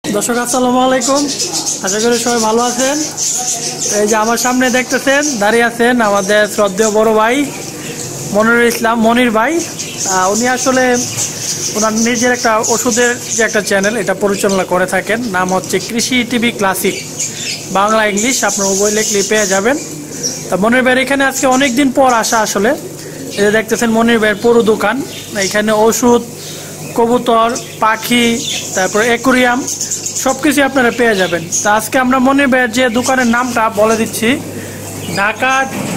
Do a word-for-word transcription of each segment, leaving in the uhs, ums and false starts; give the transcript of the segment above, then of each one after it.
দর্শক আসসালামু আলাইকুম, আশা করি সবাই ভালো আছেন। এই যে আমার সামনে দেখতেছেন দাঁড়িয়ে আছেন আমাদের শ্রদ্ধেয় বড় ভাই মনিরুল ইসলাম মনির ভাই। উনি আসলে ওনার নিজের একটা ওষুধের যে একটা চ্যানেল এটা পরিচালনা করে থাকেন, নাম হচ্ছে কৃষি টিভি ক্লাসিক, বাংলা ইংলিশ আপনার উভয় লিখলে পেয়ে যাবেন। তা মনির ভাইয়ের এখানে আজকে অনেক দিন পর আসা। আসলে এই যে দেখতেছেন মনির ভাইয়ের পুরো দোকান, এখানে ওষুধ, কবুতর, পাখি, তারপর অ্যাকুরিয়াম সব কিছু আপনারা পেয়ে যাবেন। তা আজকে আমরা মনির ভাইয়ের যে দোকানের নামটা বলে দিচ্ছি, Dhaka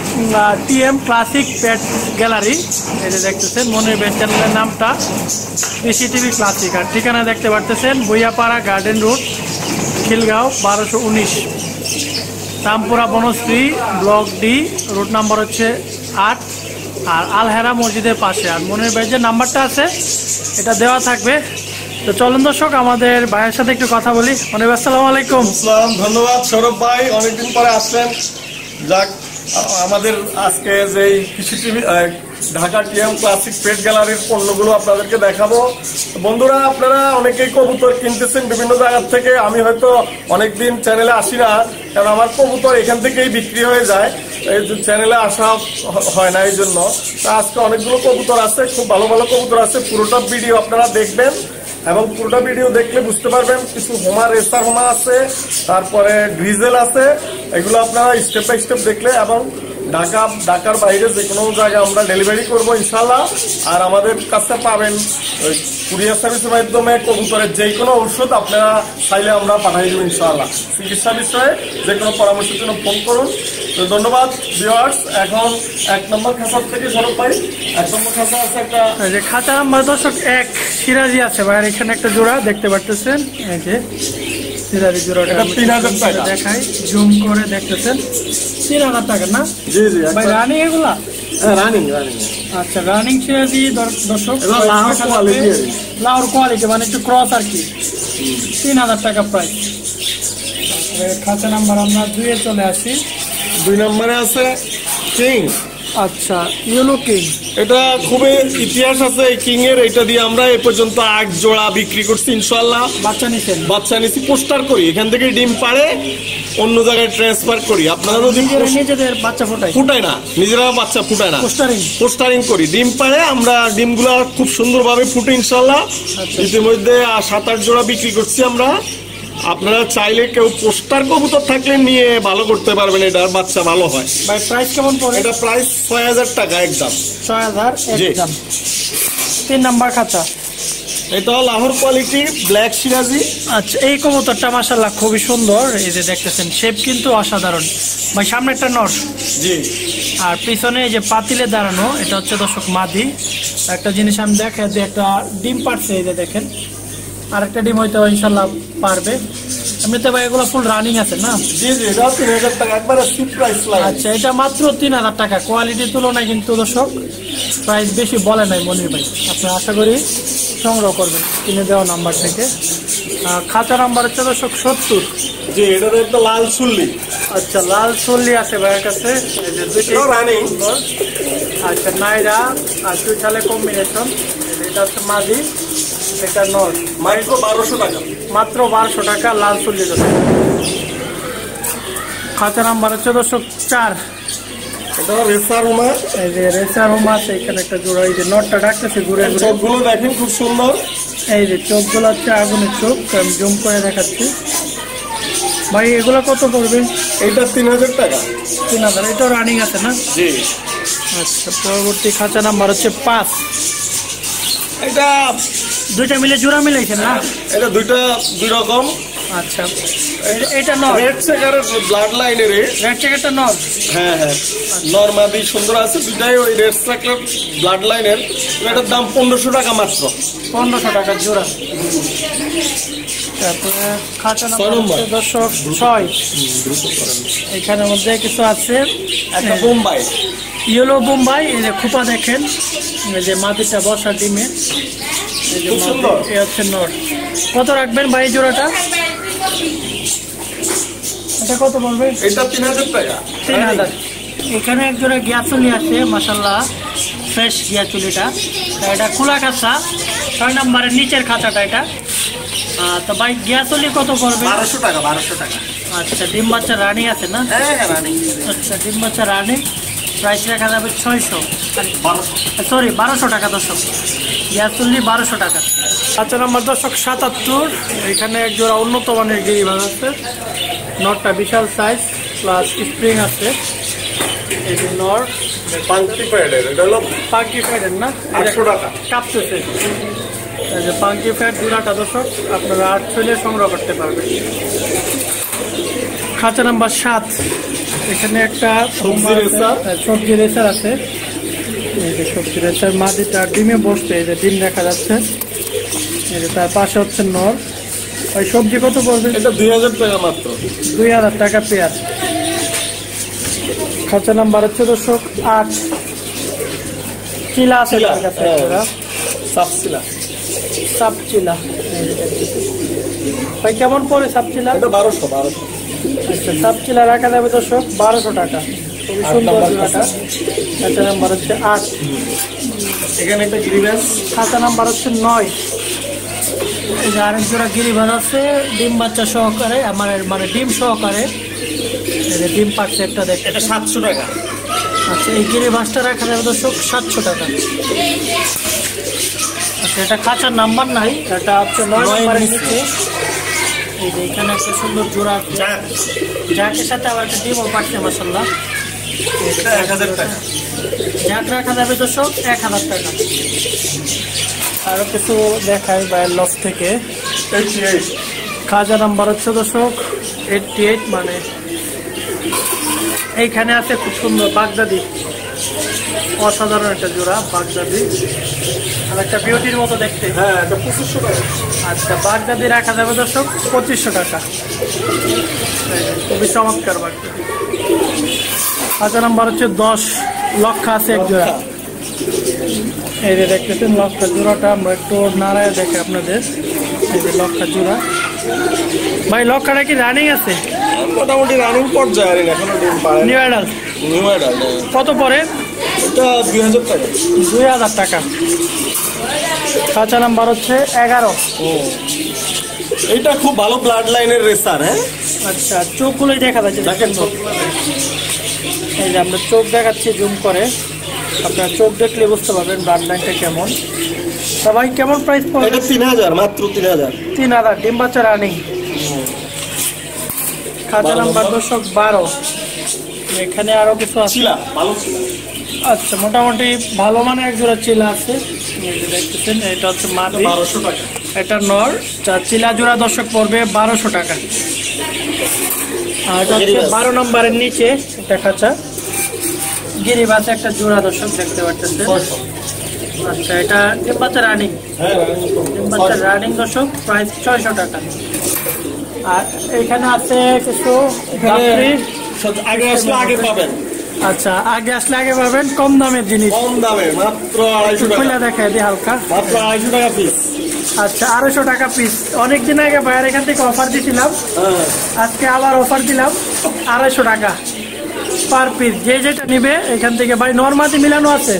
TM classic pet gallery. এই যে দেখতেছেন মনির ভাইয়ের চ্যানেলের নামটা কৃষি টিভি ক্লাসিক, আর ঠিকানা দেখতে পারতেছেন ভুইয়াপাড়া গার্ডেন রোড, খিলগাঁও বারোশো উনিশ, Rampura Banasree, block D, route number হচ্ছে আট, আর আলহেরা মসজিদের পাশে। আর মনির ভাইয়ের যে নাম্বারটা আছে এটা দেওয়া থাকবে। তো চলুন দর্শক আমাদের ভাইয়ের সাথে একটু কথা বলি। মনির ভাই আসসালামু আলাইকুম। আসসালাম, ধন্যবাদ সৌরভ ভাই, অনেকদিন পরে আসলেন। যাক, আমাদের আজকে যে Krishi TV Dhaka TM classic pet গ্যালারির পণ্যগুলো আপনাদেরকে দেখাবো। বন্ধুরা, আপনারা অনেকেই কবুতর কিনতেছেন বিভিন্ন জায়গার থেকে। আমি হয়তো অনেকদিন চ্যানেলে আসি না, কারণ আমার কবুতর এখান থেকেই বিক্রি হয়ে যায়, এই চ্যানেলে আসা হয় না এই জন্য। তা আজকে অনেকগুলো কবুতর আছে, খুব ভালো ভালো কবুতর আছে। পুরোটা ভিডিও আপনারা দেখবেন এবং পুরোটা ভিডিও দেখলে বুঝতে পারবেন। কিছু হোমা, রেসার হোমা আছে, তারপরে গ্রিজেল আছে, এগুলো আপনারা স্টেপ বাই স্টেপ দেখলে, এবং ঢাকা ঢাকার বাইরে যে কোনো জায়গায় আমরা ডেলিভারি করবো ইনশাল্লাহ। আর আমাদের কাছে পাবেন ওই কুরিয়ার সার্ভিসের মাধ্যমে কবুতরের যে কোনো ঔষধ আপনারা চাইলে আমরা পাঠিয়ে দেবো ইনশাল্লাহ। চিকিৎসা বিষয়ে যে কোনো পরামর্শের জন্য ফোন করুন। তো ধন্যবাদ ভিউয়ার্স। এখন এক নম্বর খাঁচার থেকে সরব পাই। এক নম্বর খাঁচা আছে একটা, যে খাঁচা নাম্বার দর্শক এক সিরাজি আছে ভাইয়ের এখানে একটা জোড়া দেখতে পারতেছেন। এই যে সিরাজি জোড়াটা তিন হাজার টাকা দেখাই, জুম করে দেখতেছেন, তিন হাজার টাকা না? জি জি ভাই রানিং এগুলা? রানিং রানিং আচ্ছা, রানিং সিরাজি দর্শক, লাউর কোয়ালিটি মানে একটু ক্রস আর কি, তিন হাজার টাকা প্রাইস। খাঁচা নাম্বার আমরা দুইয়ে চলে আসি। দুই নম্বরে আছে কিং। আচ্ছা, ইয়েলো কিং, এটা খুবই ইতিহাস আছে এই কিং এর। এটা দিয়ে আমরা এ পর্যন্ত আট জোড়া বিক্রি করছি ইনশাল্লাহ। বাচ্চা নিছেন? বাচ্চা নিছি, পোস্টার করি, এখান থেকে ডিম পাড়ে অন্য জায়গায় ট্রান্সফার করি। আপনারা নিজেদের বাচ্চা ফুটাই? ফুটায় না, নিজেরা বাচ্চা ফুটায় না, পোস্টারিং পোস্টারিং করি। ডিম পাড়ে আমরা ডিমগুলা খুব সুন্দরভাবে ফুটে ইনশাল্লাহ। ইতিমধ্যে সাত আট জোড়া বিক্রি করছি আমরা। আপনারা চাইলে কেউ পোস্টার কবুতর থাকলে নিয়ে ভালো করতে পারবেন, এটার বাচ্চা ভালো হয়। ভাই প্রাইস কেমন পড়ে? এটা প্রাইস ছয় হাজার টাকা একদম। ছয় হাজার একদম। তিন নাম্বার খাঁচা, এটা লাহোর কোয়ালিটি ব্ল্যাক সিরাজি। আচ্ছা, এই কবুতরটা মাশাআল্লাহ খুবই সুন্দর। এই যে দেখতেছেন শেপ কিন্তু অসাধারণ ভাই। সামনে একটা নর, জি, আর পিছনে এই যে পাতিলে দাঁড়ানো এটা হচ্ছে দর্শক মাদি। একটা জিনিস আমি দেখে যে একটা ডিম পারছে, এই যে দেখেন, আর একটা ডিম হয়তো ইনশাল্লাহ পারবে। এমনিতে ভাই এগুলো ফুল রানিং আছে না? জি জি, এটা তিন হাজার টাকা একবারে সুট প্রাইস লাগে। আচ্ছা, এটা মাত্র তিন হাজার টাকা। কোয়ালিটির তুলনায় কিন্তু দর্শক প্রাইস বেশি বলে নাই মনির ভাই। আপনি আশা করি সংগ্রহ করবেন কিনে দেওয়া নাম্বার থেকে। খাঁচা নাম্বার হচ্ছে দর্শক সত্তর। জি, এটা একটা লাল চুল্লি। আচ্ছা, লাল চুল্লি আছে ভাইয়ের কাছে। রানিং। আচ্ছা, নাইরা আর চুইঠালে কম্বিনেশন। এটা হচ্ছে মাদি, এটা নর। মাত্র বারোশো টাকা। মাত্র বারোশো টাকা লাল চুল্লি দর্শক। খাঁচা নাম্বার হচ্ছে দর্শক চার। এটা রেসার হোমা। এই যে রেসার হোমা আছে, এখানে একটা জোড়া। এই যে নটটা ডাকতেছে ঘুরে ঘুরে, চোখগুলো দেখেন খুব সুন্দর। এই যে চোখগুলো হচ্ছে আগুনের চোখ, আমি জুম করে দেখাচ্ছি। ভাই এগুলো কত পড়বে? এটা তিন হাজার টাকা। তিন হাজার। এটাও রানিং আছে না? জি। আচ্ছা, পরবর্তী খাঁচা নাম্বার হচ্ছে পাঁচ। এটা দুইটা মিলে জোড়া মিলাইছেন না? এটা দুইটা দুই রকম। আচ্ছা, এটা নর, রেড চেকারের ব্লাড লাইনের। রেড চেকারটা নর? হ্যাঁ হ্যাঁ, নর মাদি সুন্দর আছে দুইটাই, ওই রেড চেকার ব্লাড লাইনের। এটার দাম পনেরোশো টাকা মাত্র। পনেরোশো টাকা জোড়া। তারপরে খাঁচা নাম্বার দর্শক ছয়। এখানের মধ্যে কিছু আছে। একটা বোম্বাই, ইয়েলো বোম্বাই। এই যে খোপা দেখেন, এই যে মাটিটা বসা ডিমে। খুব সুন্দর। এই হচ্ছে নর। কত রাখবেন ভাই জোড়াটা? এটা কত বলবে? এটা তিন হাজার টাকা। তিন হাজার। এখানে এক জোড়া গিয়াচুলি আছে মাশাআল্লাহ, ফ্রেশ গিয়াচুলিটা। এটা খোলা খাঁচা, ছয় নম্বরের নিচের খাঁচাটা। এটা তো ভাই গ্যাস হলে কত পড়বে? বারোশো টাকা বারোশো টাকা। আচ্ছা, ডিম বাচ্চা রানিং আছে না? হ্যাঁ হ্যাঁ রানিং। আচ্ছা, ডিম বাচ্চা রানিং, প্রাইস রাখা যাবে ছয়শো, বারোশো সরি বারোশো টাকা দর্শক। গ্যাস চল্লি বারোশো টাকা। আচ্ছা নাম্বার দর্শক সাতাত্তর, এখানে এক জোড়া উন্নত মানের গিরিবাজ আছে, নটটা বিশাল সাইজ প্লাস স্প্রিং আছে। এই যে নর পাঙ্কি প্যাডের, এটা হলো পাঙ্কি ফ্যাটের না, আটশো টাকা। কাঁপতেছে। এই যে পাঙ্কি ফ্যাট জোড়াটা দর্শক আপনারা আট ছইলে সংগ্রহ করতে পারবেন। খাঁচা নাম্বার সাত, এখানে একটা সবজি রেসার। সবজি রেসার আছে। এই যে সবজি রেসার মাটিটা ডিমে বসছে, এই যে ডিম দেখা যাচ্ছে। এই যে তার পাশে হচ্ছে নর। ওই সবজি কত পড়বে? এটা দুই হাজার টাকা মাত্র। দুই হাজার টাকা পেয়ার। খাঁচা নাম্বার হচ্ছে দর্শক আট, চিলা আছে তার কাছে একটা। সাপসিলা সাপচিলা ভাই কেমন পড়ে সাপচিলা? এটা বারোশো বারোশো। আচ্ছা, সাপচিলা রাখা যাবে দর্শক বারোশো টাকা। খুবই সুন্দর জোড়াটা। খাঁচা নাম্বার হচ্ছে আট। এখানে একটা গিরিবাজ। খাঁচা নাম্বার হচ্ছে নয়। এই যে আরেক জোড়া গিরিবাজ আছে ডিম বাচ্চা সহকারে, আমার মানে ডিম সহকারে। এই যে ডিম পাচ্ছে একটা দেখে, এটা সাতশো টাকা। আচ্ছা, এই গিরিবাজটা রাখা যাবে দর্শক সাতশো টাকা। আচ্ছা, এটা খাঁচার নাম্বার নাই, এটা হচ্ছে নয় নাম্বারের নিচে। এই যে এখানে একটা সুন্দর জোড়া জাকের সাথে আবার একটা ডিমও পাচ্ছে মাসাল্লাহ। এটা এক হাজার টাকা। জাক রাখা যাবে দর্শক এক হাজার টাকা। আরো কিছু দেখাই বাইরের লস থেকে। Eighty eight. খাজা নাম্বার হচ্ছে দর্শক এইটটি এইট, মানে এইখানে আছে খুব সুন্দর বাগদাদি, অসাধারণ একটা জোড়া বাগদাদি, আর একটা বিউটির মতো দেখতে। হ্যাঁ এটা পঁচিশশো টাকা। আচ্ছা, বাগদাদি রাখা যাবে দর্শক পঁচিশশো টাকা। খুবই চমৎকার বাগদাদি। খাজা নাম্বার হচ্ছে দশ, লক্ষা আছে এক জোড়া। এই যে দেখতেছেন লক্ষা জোড়াটা, আমরা একটু নাড়ায় দেখে আপনাদের। এই যে লক্ষা জোড়া। ভাই লক্ষাটা কি রানিং আছে? মোটামুটি রানিং পর্যায়ে আর এখনো ডিম পারে। New adult new adult. কত পরে? এটা দুই হাজার টাকা। দুই হাজার টাকা। খাঁচা নাম্বার হচ্ছে এগারো। এইটা খুব ভালো ব্লাড লাইনের রেসার। হ্যাঁ আচ্ছা, চোখগুলোই দেখা যাচ্ছে দেখেন তো। এই যে আমরা চোখ দেখাচ্ছি জুম করে, আপনার চোখ দেখলে বুঝতে পারবেন ব্লাড লাইনটা কেমন। তা ভাই কেমন প্রাইস পড়বে? এটা তিন হাজার মাত্র, তিন হাজার। তিন হাজার ডিম বাচ্চা রানিং। খাঁচা নাম্বার দর্শক বারো। এখানে আরো কিছু আছে। চিলা ভালো চিলা। আচ্ছা, মোটামুটি ভালো মানে এক জোড়া চিলা আছে। এই যে দেখতেছেন এটা হচ্ছে মাদি, বারোশো টাকা। এটা নর। চিলা জোড়া দর্শক পড়বে বারোশো টাকা। আর এটা হচ্ছে বারো নম্বরের নিচে একটা খাঁচা গিরিবাজ একটা জোড়া দর্শক দেখতে পাচ্ছেন। আচ্ছা, এটা ডিম বাচ্চা রানিং। হ্যাঁ ডিম বাচ্চা রানিং দর্শক, প্রাইস ছয়শো টাকা। আর এখানে আছে কিছু গাপ্রি। আগে আসলে আগে পাবেন। আচ্ছা, আগে আসলে আগে পাবেন, কম দামের জিনিস। কম দামে মাত্র আড়াইশো টাকা। খুলে দেখাই দিই হালকা। মাত্র আড়াইশো টাকা পিস। আচ্ছা, আড়াইশো টাকা পিস। অনেকদিন আগে ভাইয়ের এখান থেকে অফার দিয়েছিলাম, হ্যাঁ আজকে আবার অফার দিলাম আড়াইশো টাকা পার পিস। যে যেটা নিবে এখান থেকে। ভাই নর মাদি মিলানো আছে,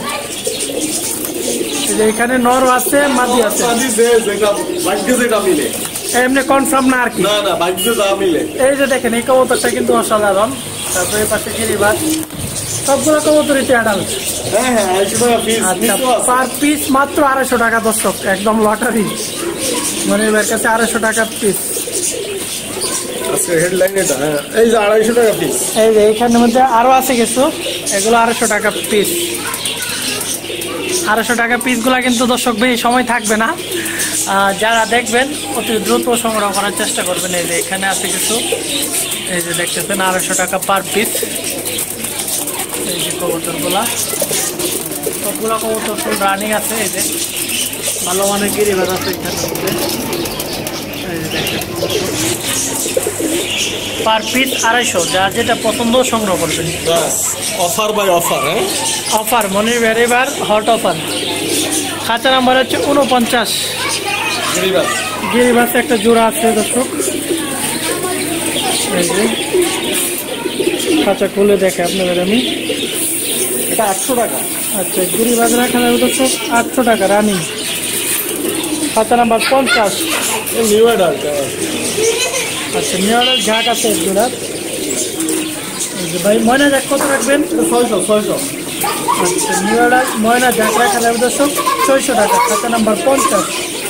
এখানে নর আছে মাদি আছে। মাদি যে যেটা ভাগ্যে যেটা মিলে, এমনি কনফার্ম না আর কি। না না ভাগ্যে যা মিলে। এই যে দেখেন এই কবুতরটা কিন্তু অসাধারণ। তারপরে পাশে গিরিবাজ, সবগুলো কবুতরই অ্যাডাল্ট। হ্যাঁ হ্যাঁ আড়াইশো টাকা পিস। আচ্ছা, পার পিস মাত্র আড়াইশো টাকা দর্শক, একদম লটারি। মানে এর কাছে আড়াইশো টাকা পিস। আজকে হেডলাইন এটা। হ্যাঁ এই যে আড়াইশো টাকা পিস। এই যে এইখানের মধ্যে আরো আছে কিছু, এগুলো আড়াইশো টাকা পিস। আড়াইশো টাকা পিসগুলো কিন্তু দর্শক বেশি সময় থাকবে না, যারা দেখবেন অতি দ্রুত সংগ্রহ করার চেষ্টা করবেন। এই যে এখানে আছে কিছু, এই যে দেখতেছেন আড়াইশো টাকা পার পিস। এই যে কবুতরগুলা, সবগুলো কবুতর ফুল রানিং আছে। এই যে ভালো মানের গিরিবাজ আছে এখানের মধ্যে। এই যে দেখেন পার পিস আড়াইশো, যার যেটা পছন্দ সংগ্রহ করবেন। Offer by offer. হ্যাঁ অফার মনির ভ্যারিবার হট অফার। খাঁচা নাম্বার হচ্ছে উনপঞ্চাশ। গিরিবাজ গিরিবাজ একটা জোড়া আছে দর্শক। এই যে খাঁচা খুলে দেখে আপনাদের আমি। এটা আটশো টাকা। আচ্ছা, গিরিবাজ রাখা যাবে দর্শক আটশো টাকা রানিং। খাঁচা নাম্বার পঞ্চাশ। New adult. আচ্ছা নিউ অ্যাডাল্ট ঝাঁক আছে এক জোড়া। এই যে ভাই ময়না ঝাঁক কত রাখবেন? ছয়শো ছয়শো। আচ্ছা নিউ অ্যাডাল্ট ময়না ঝাঁক রাখা যাবে দর্শক ছয়শো টাকা, খাতা নাম্বার পঞ্চাশ।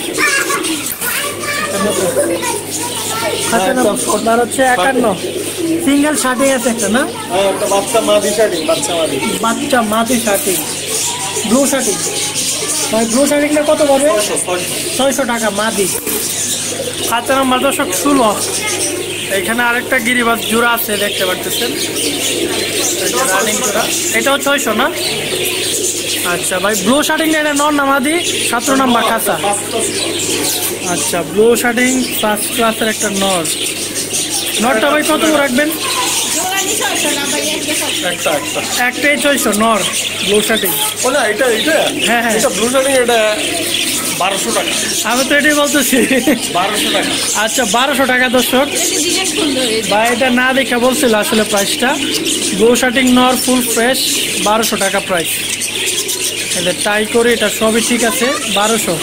খাতা নাম্বার হচ্ছে একান্ন। সিঙ্গেল শার্টিং আছে একটা না? হ্যাঁ একটা বাচ্চা মাদি শার্টিং, বাচ্চা মাদি বাচ্চা মাদি শার্টিং, ব্লু শার্টিং। ভাই ব্লু শার্টিংটা কত পড়বে? ছয়শো টাকা মাদি। খাতা নাম্বার দর্শক ষোলো। এখানে আরেকটা গিরিবাজ জোড়া আছে দেখতে পাচ্ছেন, রানিং জোড়া, এটাও ছয়শো না? আচ্ছা ভাই ব্লু শার্টিং এটা নর না মাদি? সতেরো নাম্বার খাঁচা। আচ্ছা ব্লু শার্টিং ফার্স্ট ক্লাসের একটা নর। নরটা ভাই কত রাখবেন? একটা একটা একটাই ছয়শো নর ব্লু শার্টিং। ও না এটা এটা হ্যাঁ হ্যাঁ এটা ব্লু শার্টিং, এটা বারোশো টাকা। আমি তো এটাই বলতেছি বারোশো টাকা। আচ্ছা বারোশো টাকা দর্শক। বা এটা না দেখে বলছিল আসলে প্রাইসটা। ব্লু শার্টিং নর ফুল ফ্রেশ বারোশো টাকা প্রাইস। এদের টাই করে এটা সবই ঠিক আছে বারোশো।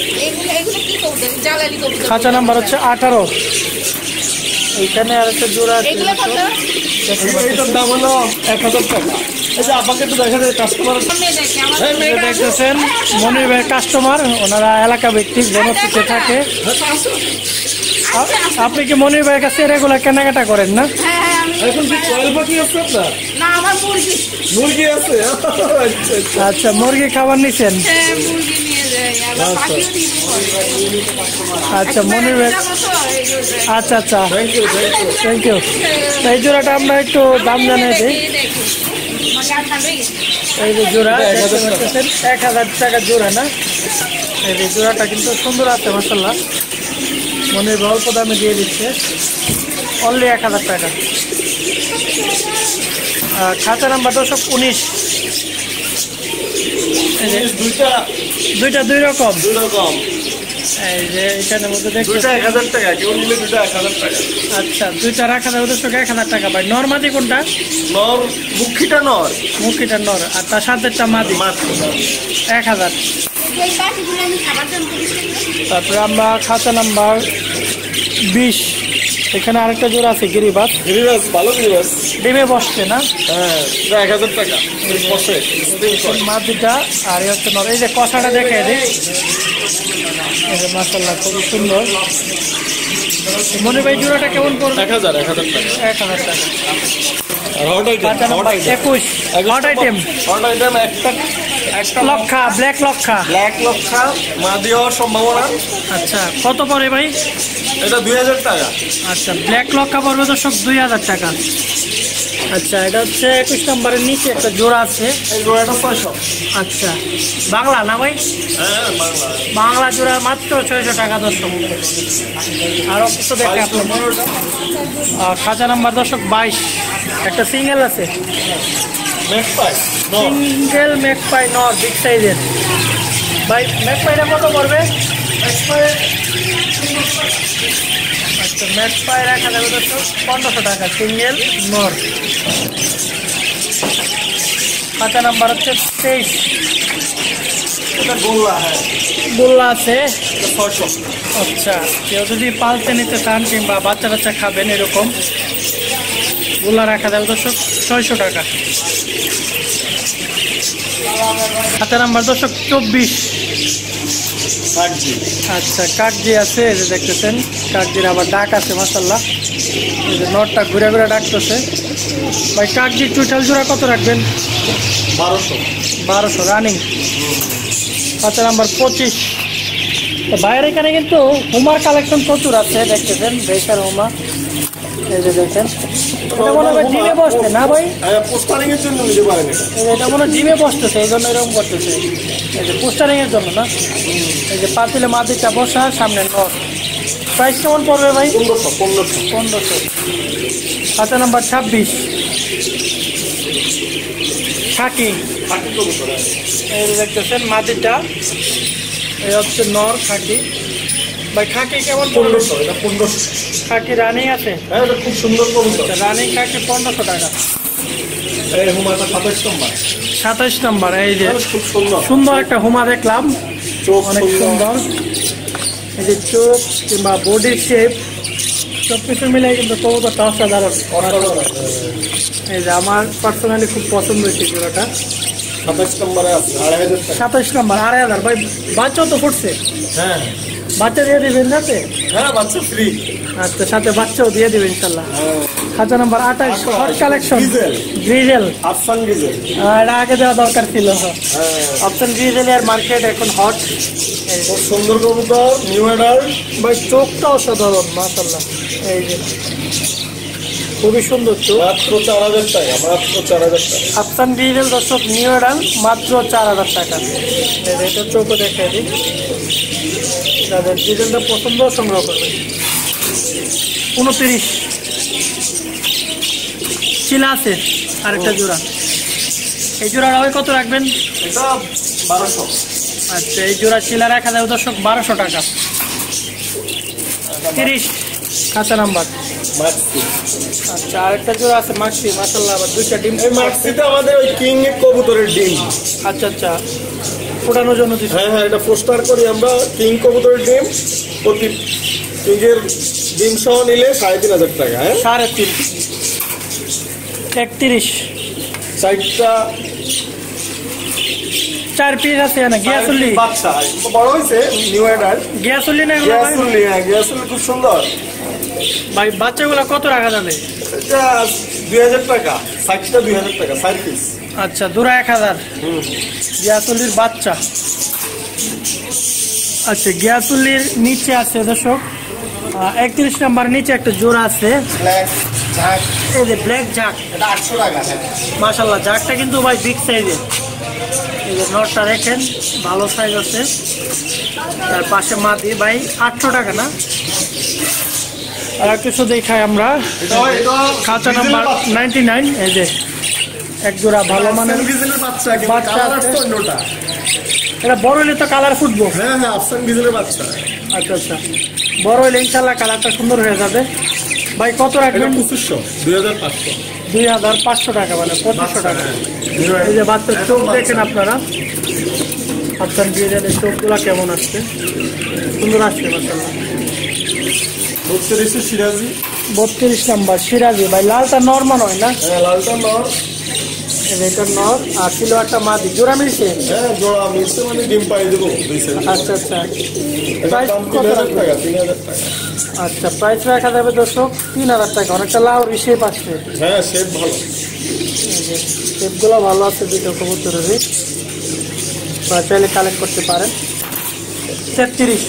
খাঁচা নাম্বার হচ্ছে আঠারো। এইখানে আর একটা জোড়া আছে, এটার দাম হলো এক হাজার টাকা। এই যে আপনাকে একটু দেখা যায় কাস্টমার দেখতেছেন মনির ভাইয়ের কাস্টমার, ওনারা এলাকা ভিত্তিক জনপ্রিয় থাকে। আপনি কি মনির ভাইয়ের কাছে রেগুলার কেনাকাটা করেন না? এখন কি কয়েল পাখি আছে আপনার? না আমার মুরগি। মুরগি আছে? আচ্ছা মুরগি খাবার নিছেন? হ্যাঁ মুরগি নিয়ে যাই, আবার পাখিও নিয়ে যাই। আচ্ছা মনির ভাই, আচ্ছা আচ্ছা thank you thank you thank you. এই জোড়াটা আমরা একটু দাম জানিয়ে দিই। এই যে জোড়া এক হাজার টাকা জোড়া না? এই যে জোড়াটা কিন্তু সুন্দর আছে মাশাআল্লাহ, মনির ভাই অল্প দামে দিয়ে দিচ্ছে, অনলি এক হাজার টাকা। খাতা নাম্বার দশক উনিশ। দুইটা দুইটা দুই রকম দুই রকম। এই যে এখানের মধ্যে দুইটা দেখতে এক হাজার টাকা, কেউ নিলে দুইটা এক হাজার টাকা। আচ্ছা দুইটা রাখা যাবে দর্শক এক হাজার টাকা ভাই। নর মাদি কোনটা? নর মুখিটা নর, মুখিটা নর, আর তার সাথেটা মাদি মাত্র এক হাজার। তারপরে আমরা খাতা নাম্বার বিশ। এখানে আরেকটা জোড়া আছে গিরিবাজ। গিরিবাজ ভালো গিরিবাজ, ডিমে বসছে না? হ্যাঁ এটা এক হাজার টাকা বসে। মাদিটা আর এই হচ্ছে নর। এই যে কষাটা দেখে দিই, এই যে মাশাআল্লাহ খুবই সুন্দর। মনে ভাই জোড়াটা কেমন পড়বে? এক হাজার এক হাজার টাকা এক হাজার টাকা। আর হট আইটেম, খাতা নাম্বার একুশ হট আইটেম। হট আইটেম একটা একটা লক্ষা ব্ল্যাক লক্ষা, ব্ল্যাক লক্ষা মাদি হওয়ার সম্ভাবনা। আচ্ছা কত পড়ে ভাই? এটা দুই হাজার টাকা। আচ্ছা ব্ল্যাক লক্ষা পড়বে দর্শক দুই হাজার টাকা। আচ্ছা এটা হচ্ছে একুশ নম্বরের নিচে একটা জোড়া আছে, এই জোড়াটা ছয়শো। আচ্ছা বাংলা না ভাই? হ্যাঁ বাংলা। বাংলা জোড়া মাত্র ছয়শো টাকা দর্শক। আরও কিছু দেখে আপনার খাঁচা নাম্বার দর্শক বাইশ। একটা সিঙ্গেল আছে, ম্যাকপাই সিঙ্গেল ম্যাকপাই নর বিগ সাইজের। ভাই ম্যাকপাইটা কত পড়বে? ম্যাকপাই আচ্ছা ম্যাকপাই রাখা যাবে দর্শক পনেরোশো টাকা সিঙ্গেল নর। খাঁচা নাম্বার হচ্ছে তেইশ। এটা গোল্লা, হ্যাঁ গোল্লা আছে ছয়শো। আচ্ছা কেউ যদি পালতে নিতে চান কিংবা বাচ্চা বাচ্চা খাবেন এরকম গোল্লা রাখা যাবে দর্শক ছয়শো টাকা। খাতা নাম্বার দর্শক চব্বিশ। আচ্ছা কাকজি আছে, এই যে দেখতেছেন কাকজির আবার ডাক আছে মাশাআল্লাহ। এই যে নটটা ঘুরে ঘুরে ডাকতেছে। ভাই কাকজির চুইঠাল জোড়া কত রাখবেন? বারোশো বারোশো রানিং। খাতা নাম্বার পঁচিশ। তো বাইরে এখানে কিন্তু হুমার কালেকশন প্রচুর আছে, দেখতেছেন বেকার হুমা। এই যে দেখেন এটা মনে হয় জিমে বসছে না ভাই? পোস্টারিং এর জন্য নিতে পারেন এটা। এই যে এটা মনে হয় জিমে বসতেছে এই জন্য এরকম করতেছে। এই যে পোস্টারিং এর জন্য না? এই যে পাতিলে মাদিটা বসা, সামনে নর। প্রাইস কেমন পড়বে ভাই? পনেরোশো পনেরোশো পনেরোশো। খাতা নাম্বার ছাব্বিশ। খাকি, এই যে দেখতেছেন মাদিটা, এই হচ্ছে নর খাকি। ভাই খাকি কেমন পড়বে? পনেরোশো এটা পনেরোশো। খাকি রানিং আছে? হ্যাঁ এটা খুব সুন্দর কবুতর। রানিং খাকি পনেরোশো টাকা। এই হুমাটা সাতাশ নম্বর। সাতাইশ নম্বর। এই যে খুব সুন্দর সুন্দর একটা হুমা দেখলাম, চোখ অনেক সুন্দর। এই যে চোখ কিংবা বডির শেপ সব কিছু মিলে কিন্তু কবুতরটা অসাধারণ। এই যে আমার পার্সোনালি খুব পছন্দ হয়েছে জোড়াটা। সাতাশ নম্বরে আছে আড়াই হাজার টাকা। সাতাশ নম্বর আড়াই হাজার ভাই। বাচ্চাও তো ফুটছে, হ্যাঁ বাচ্চা দিয়ে দেবেন যাতে? হ্যাঁ বাচ্চা ফ্রি। আচ্ছা সাথে বাচ্চাও দিয়ে দেবেন ইনশাল্লাহ। খাঁচা নাম্বার আঠাশ, হট কালেকশন গ্রিজেল। আফসান ডিজেল এটা আগে দেওয়া দরকার ছিল। অপশন গ্রিজেলের মার্কেট এখন হট। খুব সুন্দর কবুতর, নিউ অ্যাডাল্ট। ভাই চোখটা অসাধারণ মাশাআল্লাহ। এই যে খুবই সুন্দর চোখ। মাত্র চার হাজার টাকা, মাত্র চার হাজার টাকা। আফসান ডিজেল দর্শক নিউ অ্যাডাল মাত্র চার হাজার টাকা। এটা চোখও দেখে দিই, যাদের ডিজেলটা পছন্দ সংগ্রহ করবে। উনত্রিশ চিলা আছে আরেকটা জোড়া। এই জোড়াটা ভাই কত রাখবেন? এটা বারোশো। আচ্ছা এই জোড়া চিলা রাখা যাবে দর্শক বারোশো টাকা। তিরিশ কাঁচা নাম্বার। আচ্ছা আরেকটা জোড়া আছে মাক্সি, মাশাআল্লাহ আবার দুইটা ডিম। এই মাক্সিটা আমাদের ওই কিং কবুতরের ডিম। আচ্ছা আচ্ছা ফোটানোর জন্য দিচ্ছি। হ্যাঁ হ্যাঁ এটা পোস্টার করি আমরা। কিং কবুতরের ডিম প্রতি কিংয়ের ডিম সহ নিলে সাড়ে তিন হাজার টাকা। হ্যাঁ সাড়ে তিন। একত্রিশ চারটা চার পিস আছে না গিয়াসুল্লি বাচ্চা বড় হয়েছে নিউ অ্যাডাল্ট। গিয়াসুল্লি না এগুলো ভাই? গিয়াসুল্লি, হ্যাঁ গিয়াসুল্লি খুব সুন্দর ভাই। বাচ্চাগুলো কত রাখা যাবে? এটা দুই হাজার টাকা, সাইজটা দুই হাজার টাকা, চার পিস। আচ্ছা দুরা এক হাজার। গিয়াসুল্লির বাচ্চা। আচ্ছা গিয়াসুল্লির নিচে আছে দর্শক একত্রিশ নাম্বার নিচে একটা জোড়া আছে ব্ল্যাক ঝাঁক। এই যে ব্ল্যাক ঝাঁক, এটা আটশো টাকা। হ্যাঁ মাশাআল্লাহ ঝাঁকটা কিন্তু ভাই বিগ সাইজের। এই যে নটটা দেখেন ভালো সাইজ আছে। তার পাশে মাদি ভাই আটশো টাকা না। আর কিছু দেখাই আমরা খাঁচা নাম্বার নাইনটি নাইন। এই যে এক জোড়া ভালো মানের বাচ্চা। বাচ্চা আছে। এটা বড় হলে তো কালার ফুটবো। হ্যাঁ হ্যাঁ আফসান ডিজেলের বাচ্চা। আচ্ছা আচ্ছা বড় হলে ইনশাল্লাহ কালারটা সুন্দর হয়ে যাবে। ভাই কত রাখবেন? পঁচিশশো, দুই হাজার পাঁচশো। দুই হাজার পাঁচশো টাকা মানে পঁচিশশো টাকা। এই যে বাচ্চার চোখ দেখেন আপনারা। আফসান ডিজেলের চোখগুলা কেমন আসছে, সুন্দর আসছে মাশাআল্লাহ। বত্রিশশো সিরাজি। বত্রিশ নাম্বার সিরাজি ভাই। লালটা নর্মাল হয় না? হ্যাঁ লালটা নর। এটা নর আর ছিল একটা মাদি। জোড়া মিলছে? হ্যাঁ জোড়া মিলছে মানে ডিম পাই দেবো। আচ্ছা আচ্ছা প্রাইস তিন হাজার টাকা, তিন হাজার টাকা। আচ্ছা প্রাইস রাখা যাবে দর্শক তিন হাজার টাকা। অনেকটা লাউ শেপ আসছে। হ্যাঁ শেপ ভালো, শেপগুলো ভালো আছে দুটো কবুতরেরই। চাইলে কালেক্ট করতে পারেন। তেত্রিশ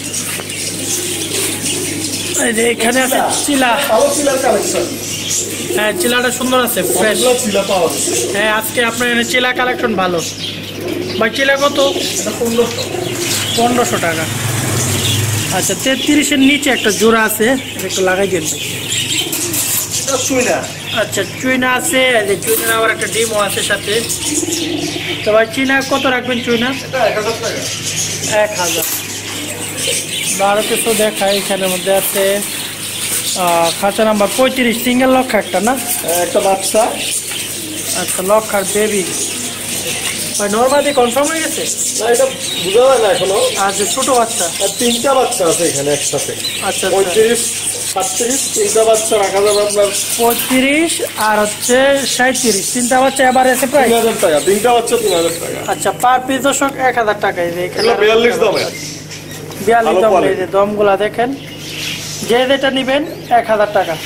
এই যে এখানে আছে চিলা। ভালো চিলার কালেকশন। হ্যাঁ চিলাটা সুন্দর আছে ফ্রেশ। চিলা পাওয়া যায়। হ্যাঁ আজকে আপনার এখানে চিলা কালেকশন ভালো। ভাই চিলা কত? এটা পনেরোশো। পনেরোশো টাকা। আচ্ছা তেত্রিশের নিচে একটা জোড়া আছে, একটু লাগাই দিন। এটা চুইনা। আচ্ছা চুইনা আছে, চুইনা আবার একটা ডিমও আছে সাথে। তো ভাই চুইনা কত রাখবেন? চুইনা এটা এক হাজার টাকা। এক হাজার। আরো কিছু দেখায় এখানের মধ্যে আছে খাঁচা নাম্বার পঁয়ত্রিশ সিঙ্গেল লক্ষা একটা না? একটা বাচ্চা। আচ্ছা লক্ষার বেবি ভাই। নর্মালি কনফার্ম হয়ে গেছে না এটা বোঝা যায় না এখনো। আচ্ছা ছোট বাচ্চা। আর তিনটা বাচ্চা আছে এখানে একসাথে। আচ্ছা পঁয়ত্রিশ সাতত্রিশ তিনটা বাচ্চা রাখা যাবে আপনার পঁয়ত্রিশ আর হচ্ছে সাঁত্রিশ তিনটা বাচ্চা এবার এসে প্রায় তিন হাজার টাকা। তিনটা বাচ্চা তিন হাজার টাকা। আচ্ছা পার পিস দর্শক এক হাজার টাকা। বিয়াল্লিশ দমে। বিয়াল্লিশ দম। এই যে দমগুলা দেখেন, যে যেটা নিবেন এক হাজার টাকা।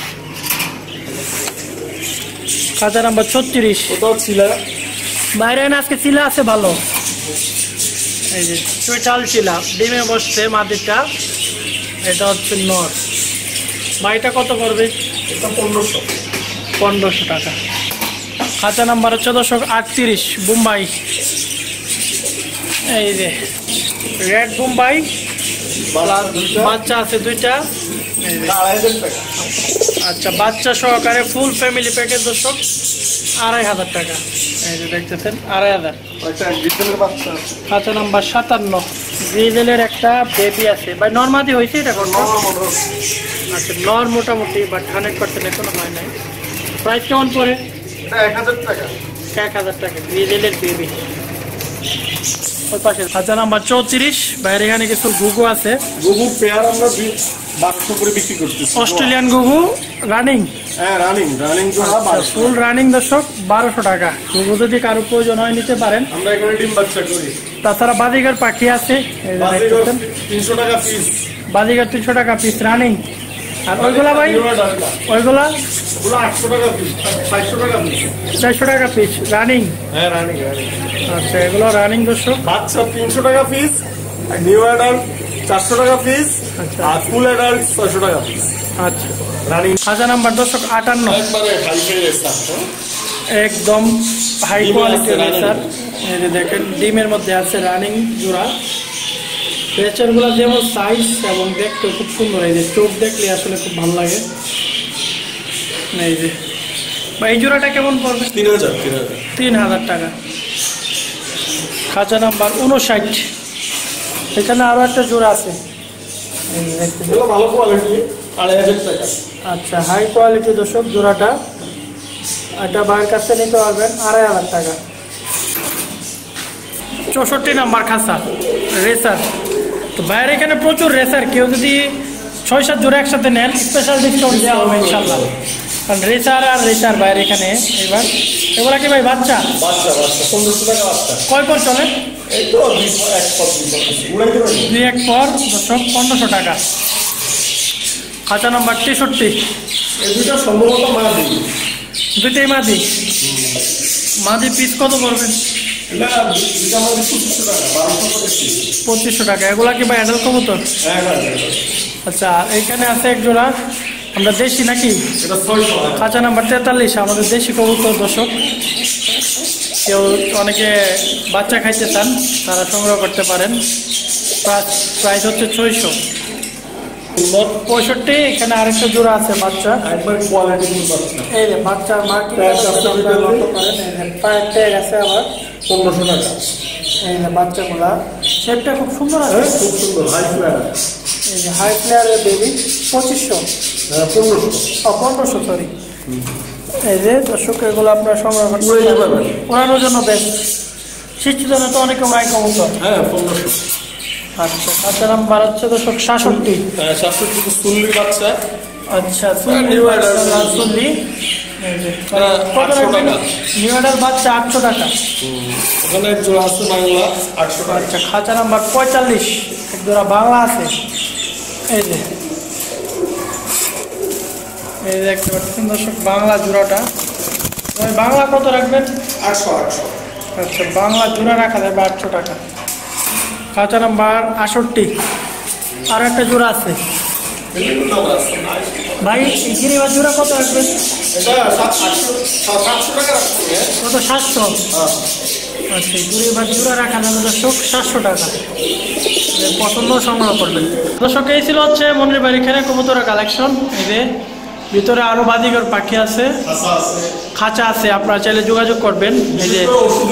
খাঁচা নাম্বার ছত্রিশ। ওটাও ছিল বাইরে আজকে চিলা আছে ভালো। এই যে চুইটাল চিলা ডিমে বসছে মাদিটা। এটা হচ্ছে নর। বাড়িটা কত করবে? এটা পনেরোশো। পনেরোশো টাকা। খাঁচা নাম্বার হচ্ছে দর্শক আটত্রিশ বোম্বাই। এই যে রেড বোম্বাই বাচ্চা আছে দুইটা। আড়াই হাজার টাকা। আচ্ছা বাচ্চা সহকারে ফুল ফ্যামিলি প্যাকেজ দর্শক আড়াই হাজার টাকা। এই যে দেখতেছেন আড়াই হাজার। বাচ্চা খাঁচা নাম্বার সাতান্ন গ্রিজেলের একটা বেবি আছে ভাই। নর্মাদি হয়েছে এটা কোন? আচ্ছা নর মোটামুটি বাট হান্ড্রেড পার্সেন্ট এখনো হয় নাই। প্রাইস কেমন পড়ে? এক হাজার টাকা। এক হাজার টাকা গ্রিজেলের বেবি। ওই পাশে খাঁচা নাম্বার চৌত্রিশ। বাইরে এখানে কিছু ঘুঘু আছে, ঘুঘু পেয়ার আমরা বারোশো করে বিক্রি করতেছি। অস্ট্রেলিয়ান ঘুঘু রানিং, হ্যাঁ রানিং রানিং ফুল রানিং দর্শক বারোশো টাকা। ঘুঘু যদি কারো প্রয়োজন হয় নিতে পারেন। আমরা এখানে ডিম বাচ্চা করি। তাছাড়া বাজিগার পাখি আছে, তিনশো টাকা পিস, বাজিগার তিনশো টাকা পিস রানিং। আর ওইগুলা ভাই, ওইগুলা আটশো টাকা পিস, চারশো টাকা পিস, চারশো টাকা পিস রানিং। হ্যাঁ রানিং। আচ্ছা, এগুলো রানিং দর্শক। বাচ্চা তিনশো টাকা পিস, নিউ অ্যাডাল্ট চারশো টাকা পিস, আর ফুল অ্যাডাল্ট ছয়শো টাকা পিস। আচ্ছা, রানিং। খাঁচা নাম্বার দর্শক আটান্ন, একবারে হাই ফাই একদম হাই কোয়ালিটির রেসার। এই যে দেখেন ডিমের মধ্যে আছে রানিং জোড়া। রেসারগুলো যেমন সাইজ এবং দেখতে খুব সুন্দর। এই যে চোখ দেখলে আসলে খুব ভালো লাগে। এই যে এই জোড়াটা কেমন পড়বে? তিন হাজার তিন হাজার তিন হাজার টাকা। খাঁচা নাম্বার উনষাট। এখানে আরো একটা জোড়া আছে, ভালো কোয়ালিটি, আড়াই হাজার টাকা। আচ্ছা, হাই কোয়ালিটি দর্শক জোড়াটা। এটা বাইরের কাছে নিতে পারবেন আড়াই হাজার টাকা। চৌষট্টি নাম্বার খাঁচা রেসার। তো বাইরে এখানে প্রচুর রেসার, কেউ যদি ছয় সাত জোড়া একসাথে নেন স্পেশাল ডিসকাউন্ট দেওয়া হবে ইনশাল্লাহ। কারণ রেসার আর রেসার বাইরে এখানে এবার এগুলা কি ভাই বাচ্চা? বাচ্চা বাচ্চা পনেরোশো টাকা বাচ্চা। কয় পর চলে? এই তো এক পর দুই এক পর দর্শক পনেরোশো টাকা। খাঁচা নাম্বার তেষট্টি। এই দুটো সম্ভবত মাদি, দুইটাই মাদি। মাদি পিস কত পড়বেন? পঁচিশশো টাকা। এগুলা কি ভাই অ্যাডাল কবুতর? আচ্ছা, এইখানে আছে এক জোড়া, আমরা দেশি নাকি? খাঁচা নাম্বার তেতাল্লিশ, আমাদের দেশি কবুতর দর্শক। কেউ অনেকে বাচ্চা খাইতে চান তারা সংগ্রহ করতে পারেন। প্রাইস হচ্ছে ছয়শো পঁয়ষট্টি। এখানে আরেকটা জোড়া আছে বাচ্চা, একবার কোয়ালিটি এই যে বাচ্চার মার্কিং পায়ের ট্যাগ আছে আবার পনেরোশো টাকা। এই যে বাচ্চাগুলা শেপটা খুব সুন্দর আছে, খুব সুন্দর হাই ফ্লেয়ার। এই যে হাই ফ্লেয়ারের বেবি পঁচিশশো পনেরোশো পনেরোশো সরি। এই যে দর্শক এগুলো আপনার সংগ্রহ করতে পারবেন ওড়ানোর জন্য বেস্ট। শীতজনে তো অনেকে উড়াই কবুতর। হ্যাঁ পনেরোশো। আচ্ছা, বাচ্চা নাম বাড়াচ্ছে দর্শক সাতষট্টি। হ্যাঁ সাতষট্টি সুল্লি বাচ্চা। আচ্ছা, সুল্লি নিউ অর্ডার বাচ্চা আটশো টাকা। ওখানে এক জোড়া আছে বাংলা আটশো টাকা। আচ্ছা, খাঁচা নাম্বার পঁয়তাল্লিশ, এক জোড়া বাংলা আছে। এই যে এই যে দেখতে পাচ্ছেন দর্শক বাংলা জোড়াটা। বাংলা কত রাখবেন? আটশো আটশো। আচ্ছা, বাংলা জোড়া রাখা যাবে আটশো টাকা। খাঁচা নাম্বার আটষট্টি, আর একটা জোড়া আছে ভাই। গিরিবাজ জোড়া কত রাখবেন? কত? সাতশো। আচ্ছা, গিরিবাজ জোড়া রাখা যাবে দর্শক সাতশো টাকা। পছন্দ সংগ্রহ করবেন দর্শক। এই ছিল হচ্ছে মনির বাড়ি এখানে কবুতরের কালেকশন। এই যে ভিতরে আরো বাজিগর পাখি আছে, খাঁচা আছে, আপনারা চাইলে যোগাযোগ করবেন। এই যে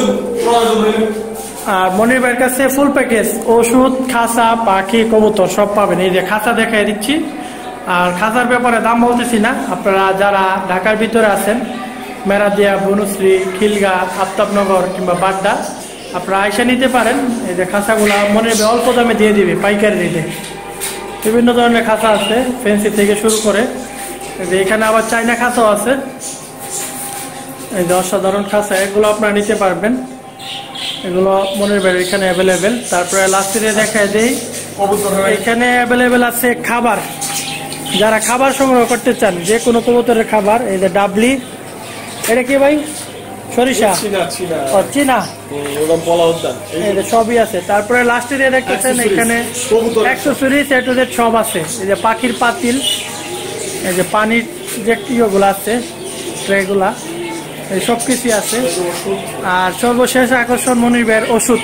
আর মনির ভাইয়ের কাছে ফুল প্যাকেজ ওষুধ, খাঁচা, পাখি, কবুতর সব পাবেন। এই যে খাঁচা দেখাই দিচ্ছি। আর খাঁচার ব্যাপারে দাম বলতেছি না, আপনারা যারা ঢাকার ভিতরে আছেন মেরাদিয়া, বনুশ্রী, খিলগা, আফতাবনগর কিংবা বাড্ডা, আপনারা আইসা নিতে পারেন। এই যে খাঁচাগুলা মনির ভাই অল্প দামে দিয়ে দিবে পাইকারি রেটে। বিভিন্ন ধরনের খাঁচা আছে, ফেন্সি থেকে শুরু করে। এই যে এখানে আবার চাইনা খাঁচাও আছে। এই যে অসাধারণ খাঁচা, এগুলো আপনারা নিতে পারবেন। এগুলো মনির ভাইয়ের এখানে অ্যাভেলেবেল। তারপরে লাস্টে দেখায় দেই এখানে অ্যাভেলেবেল আছে খাবার। যারা খাবার সংগ্রহ করতে চান যে কোনো কবুতরের খাবার, এই যে ডাবলি, এটা কি ভাই? সরিষা, চীনা, এই যে সবই আছে। তারপরে লাস্টে দিয়ে দেখতেছেন এখানে অ্যাক্সেসরিজ এ টু জেড সব আছে। এই যে পাখির পাতিল, এই যে পানির যে ইয়েগুলো আছে ট্রেগুলা, এই সব কিছুই আছে। আর সর্বশেষ আকর্ষণ মনির ভাইয়ের ওষুধ।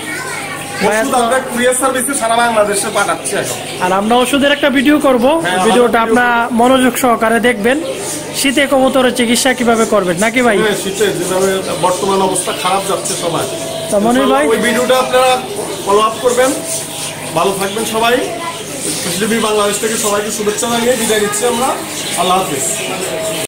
আর আমরা ওষুধের একটা ভিডিও করব, ভিডিওটা আপনার মনোযোগ সহকারে দেখবেন। শীতে কবুতরের চিকিৎসা কিভাবে করবেন নাকি ভাই? শীতে যেভাবে বর্তমান অবস্থা খারাপ যাচ্ছে সবাই, তো মনির ভাই ওই ভিডিওটা আপনারা ফলো আপ করবেন। ভালো থাকবেন সবাই। বাংলাদেশ থেকে সবাইকে শুভেচ্ছা জানিয়ে বিদায় নিচ্ছি আমরা। আল্লাহ হাফিজ।